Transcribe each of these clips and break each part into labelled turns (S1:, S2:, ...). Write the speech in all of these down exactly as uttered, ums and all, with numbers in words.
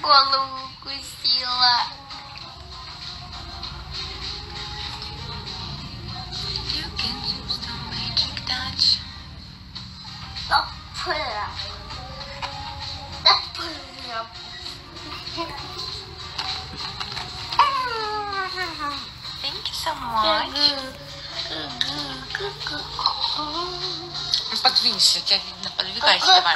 S1: голову укусила.
S2: You can use the magic touch.
S1: Запыла. Запыла.
S2: Thank you so much. Подвинься, тебя видно, подвигайся, давай.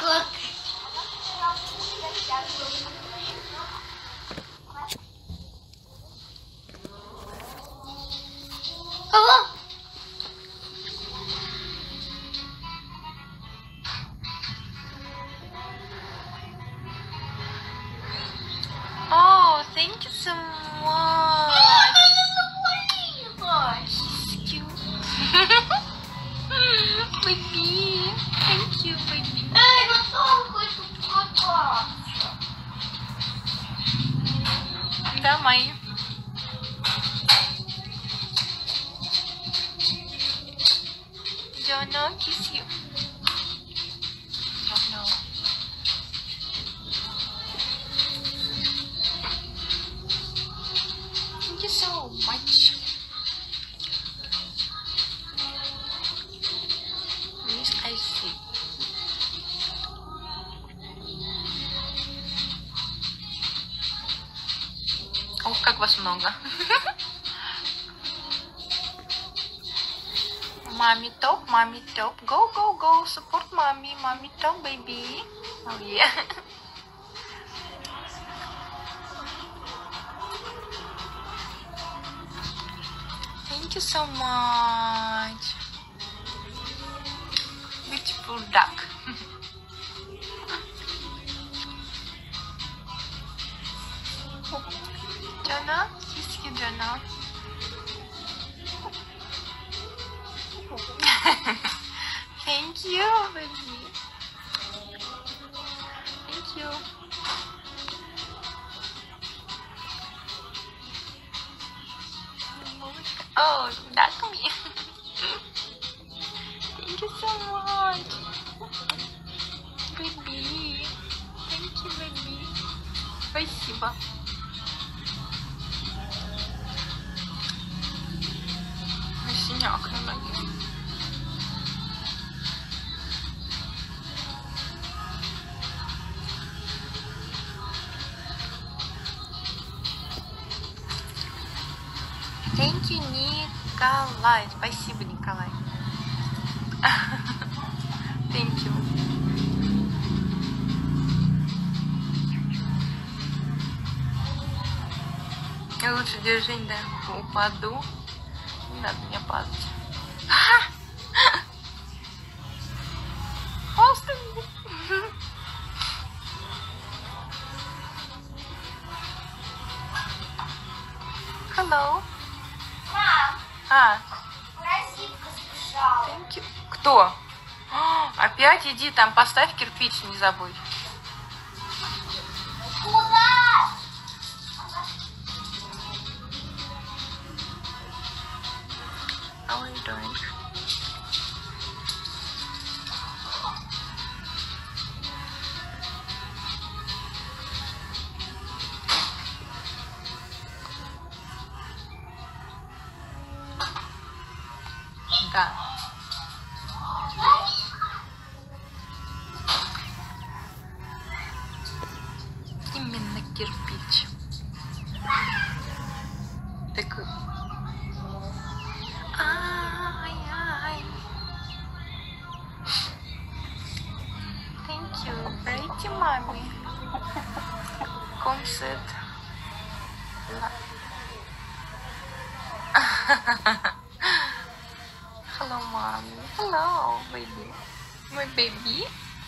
S2: Oh, thank you so much. He's cute. Baby, thank you, baby. Давай. Jono, kiss you. Jono. Thank you so much. Miss, I see. Ох, как вас много. Mommy top, mommy top. Go, go, go. Support mommy. Mommy top, baby. Oh, yeah. Thank you so much. Beautiful duck. Jono, kiss you, Jono. Thank you, baby. Thank you. Oh, that's me. Thank you so much. Baby. Thank you, baby. Спасибо. Синяк на ноге. Thank you, Николай. Спасибо, Николай. Thank you. Я лучше держи, да, упаду. Не надо мне падать. Hello.
S1: Мам,
S2: А,
S1: Розитка сбежала.
S2: thank you. Кто? Опять иди там, поставь кирпич, не забудь.
S1: Куда?
S2: How are you doing? Да. Именно кирпич. Так. Ай-ай. Thank you. Дайте маме. Концерт. Hello, mommy. Hello, baby. My baby.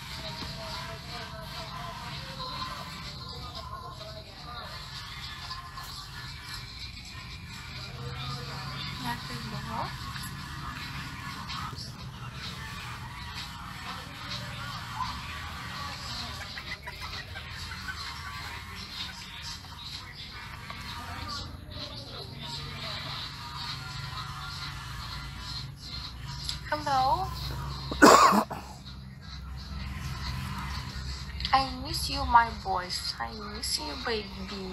S2: Я придумала. Hello. I miss you, my boys. I miss you, baby.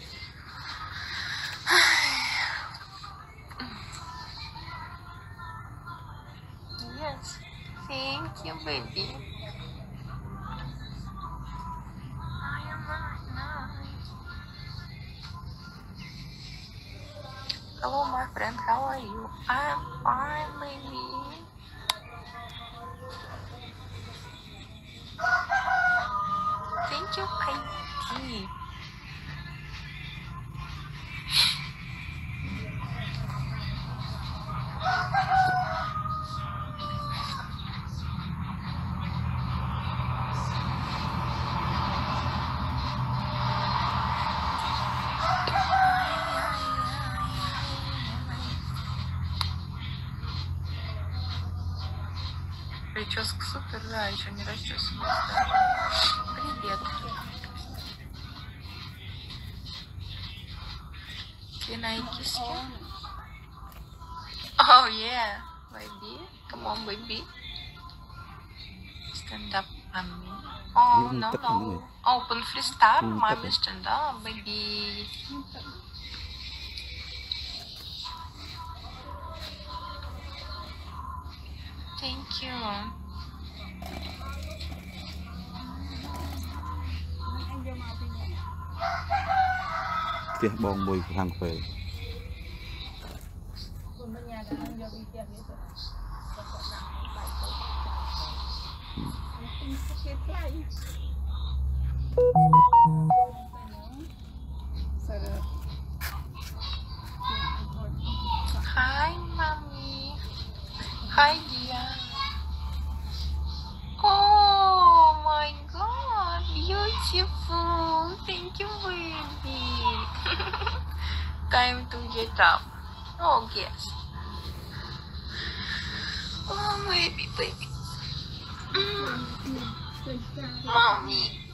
S2: Yes. Thank you, baby. Hello, my friend. How are you? I'm fine, baby. Thank you, baby. Прическа супер, да, еще не расчесывалась даже. Привет. Can I kiss you? Oh yeah, baby. Come on, baby. Stand up, mommy. Oh no no. Open freestyle, mommy. Stand up, baby. Thank you.
S3: Tiết bong mùi hàng phê.
S2: Hi, mommy. Hi, dear. Oh my God, beautiful. Thank you, baby. Time to get up. Oh, yes. Oh, baby, baby. Mm. Mommy.